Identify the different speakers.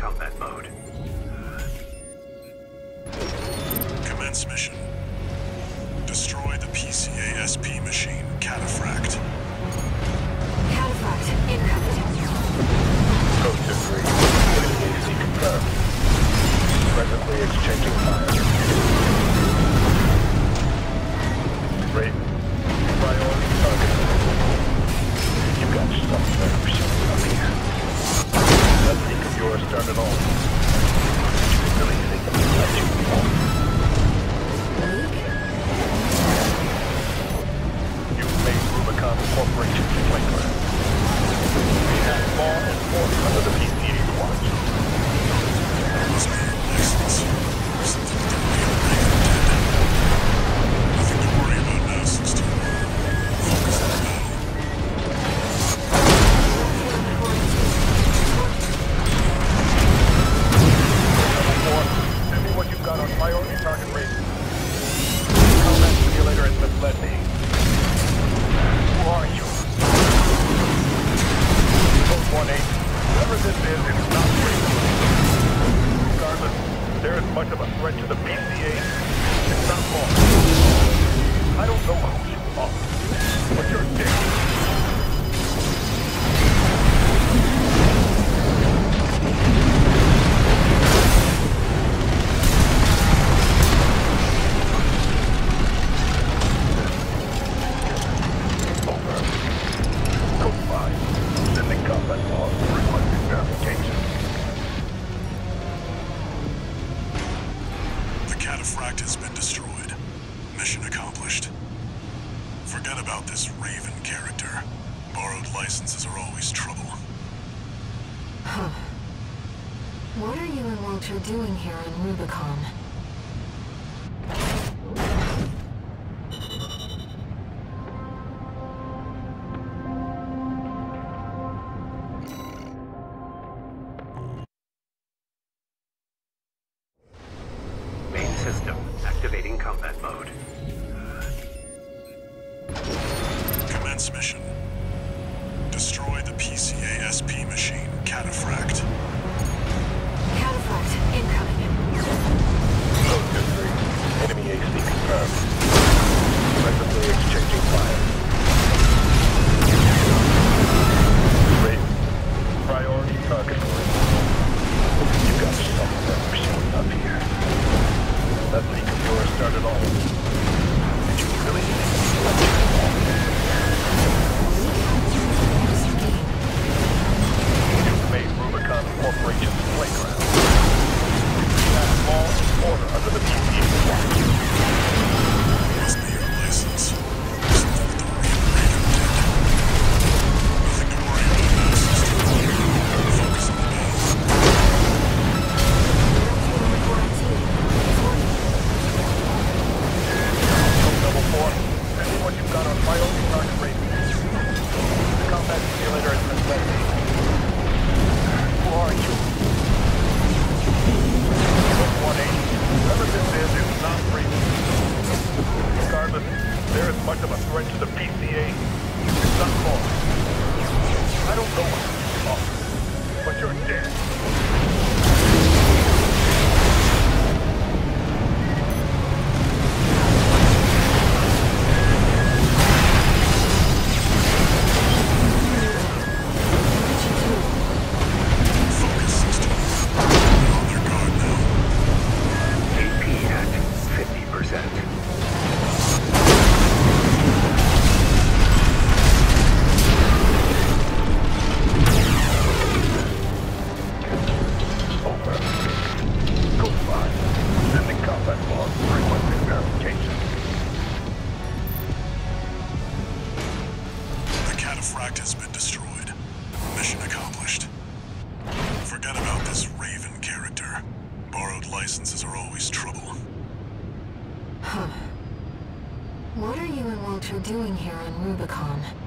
Speaker 1: combat mode.
Speaker 2: Commence mission. Destroy the PCA-SP machine, Cataphract.
Speaker 3: Cataphract incoming.
Speaker 4: Code to 3. AC confirmed. Presently exchanging fire. Raven, priority target. You got some nerve showing up here. That leak of yours started all. Did you really think I would let you alone? You've made Rubicon Corporation's playground. We have law and order under the PCA's watch.
Speaker 2: Must be your license. Or something with the real Raven did. Nothing to worry about now, 16. Focus on the battle.
Speaker 4: Send me what you've got on priority target Raven. Combat simulator has misled me. Who are you? Code 1-8. Whoever this is not Raven. Regardless, they're as much of a threat to the PCA as not more. I don't know who you are, but you're dead.
Speaker 2: The Cataphract has been destroyed. Mission accomplished. Forget about this Raven character. Borrowed licenses are always trouble.
Speaker 3: Huh. What are you and Walter doing here on Rubicon?
Speaker 1: Main system activating combat mode.
Speaker 2: Commence mission. Destroy the PCA-SP machine, Cataphract.
Speaker 3: Cataphract incoming.
Speaker 4: Code 2-3. Enemy AC confirmed. Presently exchanging fire. Raven, priority target group. You got some nerve showing up here. That leak of yours started all. Did you really think you let you alone? You've made Rubicon Corporation's playground. We have law and order under the PCA's watch.
Speaker 2: Must be your license. Or something with the real Raven did. Nothing to worry about now, 16. Focus on the battle.
Speaker 4: Level 4. Send me what you've got on priority target Raven. The combat simulator has misled me. Who are you? Code 1-8. Whoever this is not Raven. Regardless, they're as much of a threat to the PCA as not more. I don't know what you are, but you're dead.
Speaker 2: Focus, 16. They're on their guard now.
Speaker 1: AP at 50%.
Speaker 4: Over. Code 5. Sending combat log. Requesting verification.
Speaker 2: The Cataphract has been destroyed. Mission accomplished. Forget about this Raven character. Borrowed licenses are always trouble.
Speaker 3: Huh. What are you and Walter doing here on Rubicon?